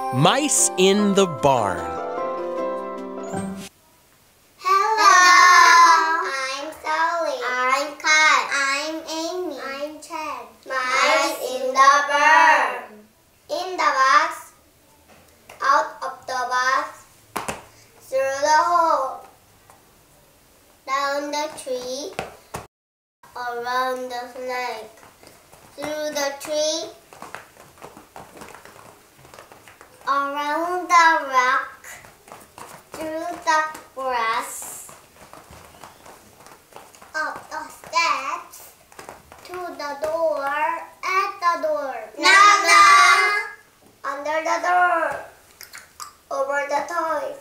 Mice in the Barn. Hello. I'm Sally. I'm Kat. I'm Amy. I'm Chad. Mice in the barn. In the box. Out of the box. Through the hole. Down the tree. Around the snake. Through the tree. Around the rock. Through the grass. Up the steps. To the door. At the door. Knock knock. Under the door. Over the toys.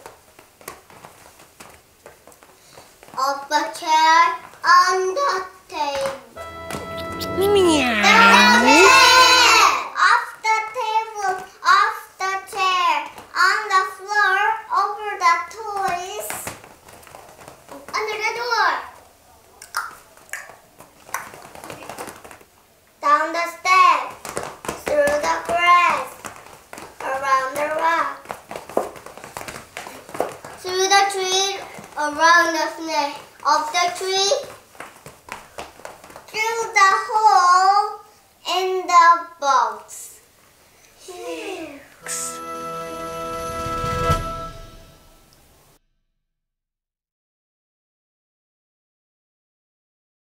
Off the chair. On the table. Meow. Off the table. Off the chair. On the floor. Over the toys. Under the door. Down the steps. Through the grass. Around the rock. Through the tree. Around the snake. Up the tree. Through the hole in the box.